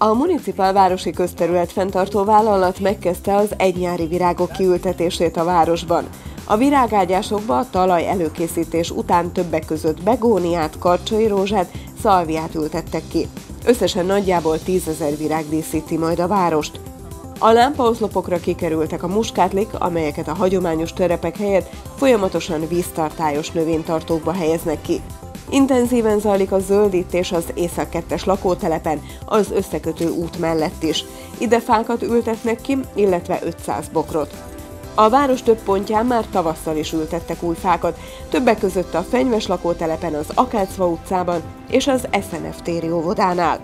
A Municipál Városi Közterület fenntartó vállalat megkezdte az egynyári virágok kiültetését a városban. A virágágyásokba a talaj előkészítés után többek között begóniát, karcsai rózsát, szalviát ültettek ki. Összesen nagyjából 10 000 virág díszíti majd a várost. A lámpaoszlopokra kikerültek a muskátlik, amelyeket a hagyományos terepek helyett folyamatosan víztartályos növénytartókba helyeznek ki. Intenzíven zajlik a zöldítés az Észak 2-es lakótelepen, az összekötő út mellett is. Ide fákat ültetnek ki, illetve 500 bokrot. A város több pontján már tavasszal is ültettek új fákat, többek között a Fenyves lakótelepen, az Akácfa utcában és az SNF téri óvodánál.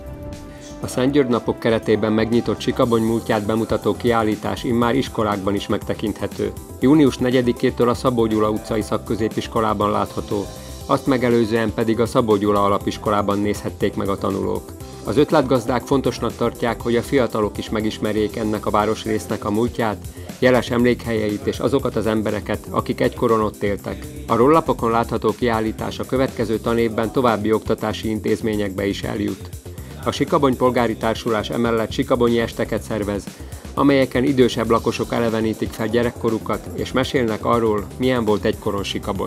A Szentgyörgy napok keretében megnyitott Sikabony múltját bemutató kiállítás immár iskolákban is megtekinthető. Június 4-től a Szabó Gyula utcai szakközépiskolában látható, azt megelőzően pedig a Szabó Gyula alapiskolában nézhették meg a tanulók. Az ötletgazdák fontosnak tartják, hogy a fiatalok is megismerjék ennek a városrésznek a múltját, jeles emlékhelyeit és azokat az embereket, akik egykoron ott éltek. A rollapokon látható kiállítás a következő tanévben további oktatási intézményekbe is eljut. A Sikabony Polgári Társulás emellett sikabonyi esteket szervez, amelyeken idősebb lakosok elevenítik fel gyerekkorukat és mesélnek arról, milyen volt egykor Sikabony.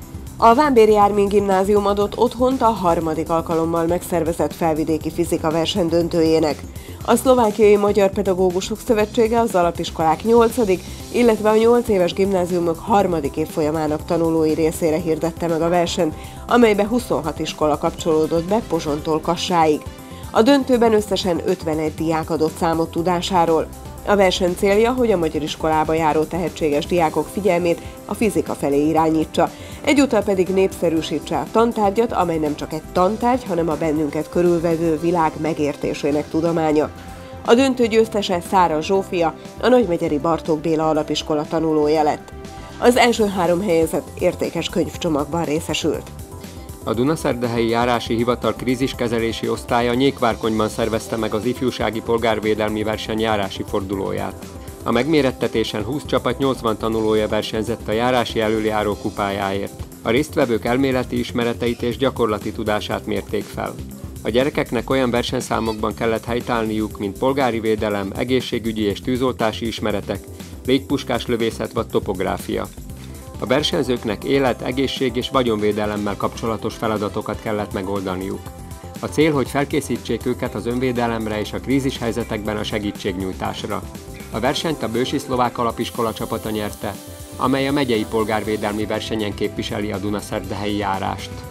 A Vámbéry Ármin Gimnázium adott otthont a 3. alkalommal megszervezett felvidéki fizika verseny döntőjének. A Szlovákiai Magyar Pedagógusok Szövetsége az alapiskolák 8., illetve a 8 éves gimnáziumok 3. évfolyamának tanulói részére hirdette meg a versenyt, amelybe 26 iskola kapcsolódott be Pozsontól Kassáig. A döntőben összesen 51 diák adott számot tudásáról. A verseny célja, hogy a magyar iskolába járó tehetséges diákok figyelmét a fizika felé irányítsa, egyúttal pedig népszerűsítse a tantárgyat, amely nem csak egy tantárgy, hanem a bennünket körülvevő világ megértésének tudománya. A döntő győztese Szára Zsófia, a Nagymegyeri Bartók Béla alapiskola tanulója lett. Az első 3 helyezett értékes könyvcsomagban részesült. A Dunaszerdahelyi Járási Hivatal kríziskezelési osztálya Nyékvárkonyban szervezte meg az ifjúsági polgárvédelmi verseny járási fordulóját. A megmérettetésen 20 csapat 80 tanulója versenyzett a járási előjáró kupájáért. A résztvevők elméleti ismereteit és gyakorlati tudását mérték fel. A gyerekeknek olyan versenyszámokban kellett helytállniuk, mint polgári védelem, egészségügyi és tűzoltási ismeretek, légpuskás lövészet vagy topográfia. A versenyzőknek élet, egészség és vagyonvédelemmel kapcsolatos feladatokat kellett megoldaniuk. A cél, hogy felkészítsék őket az önvédelemre és a krízishelyzetekben a segítségnyújtásra. A versenyt a Bősi Szlovák Alapiskola csapata nyerte, amely a megyei polgárvédelmi versenyen képviseli a Dunaszerdahelyi járást.